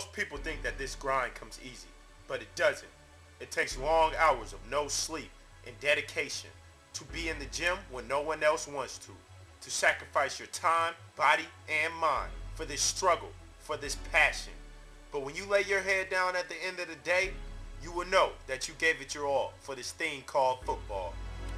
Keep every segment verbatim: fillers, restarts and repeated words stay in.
Most people think that this grind comes easy, but it doesn't. It takes long hours of no sleep and dedication to be in the gym when no one else wants to, to sacrifice your time, body, and mind for this struggle, for this passion. But when you lay your head down at the end of the day, you will know that you gave it your all for this thing called football.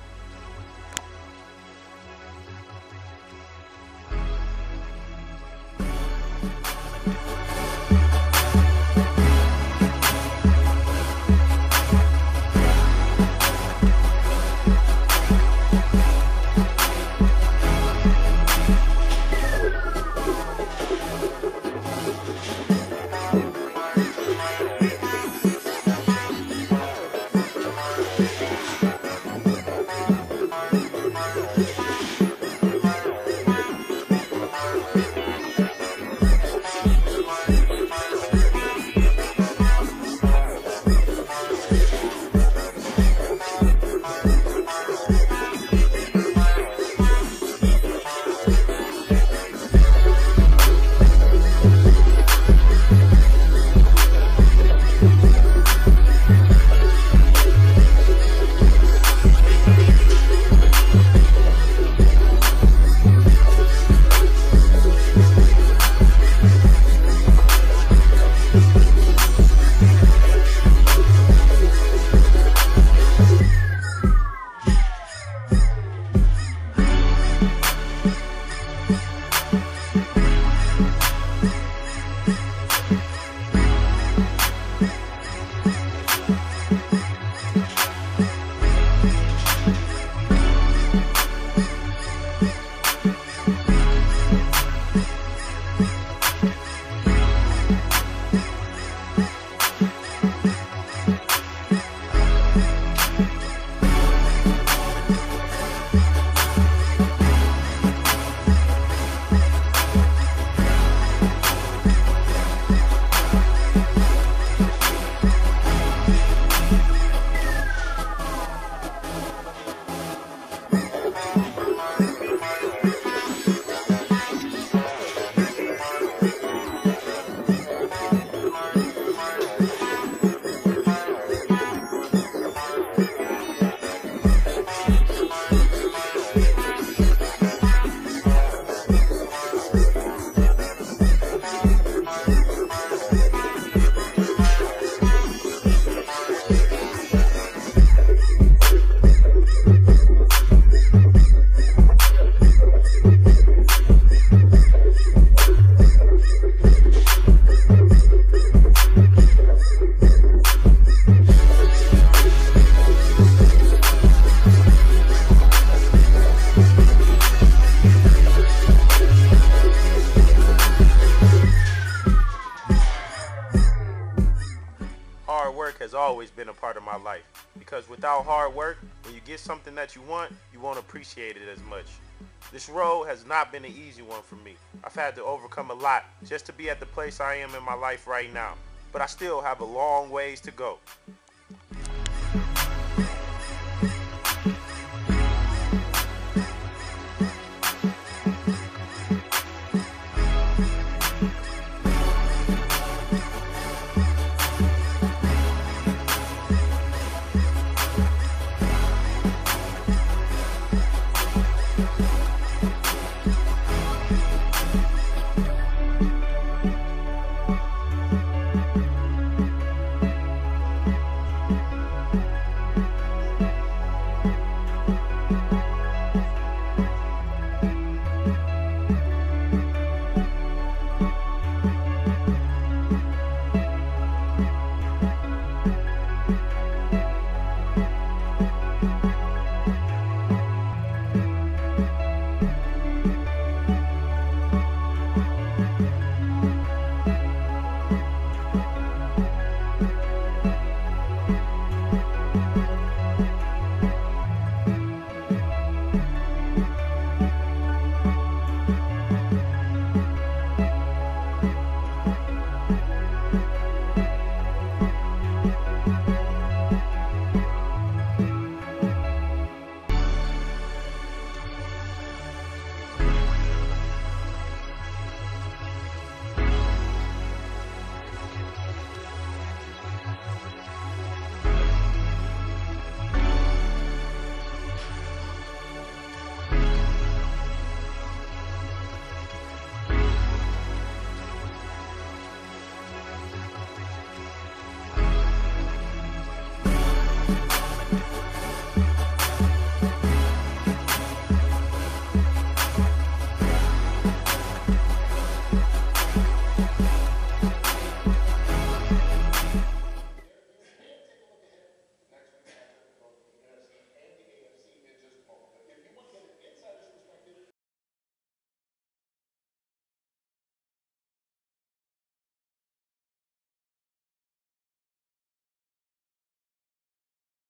Hard work has always been a part of my life, because without hard work, when you get something that you want, you won't appreciate it as much. This road has not been an easy one for me. I've had to overcome a lot just to be at the place I am in my life right now, but I still have a long ways to go.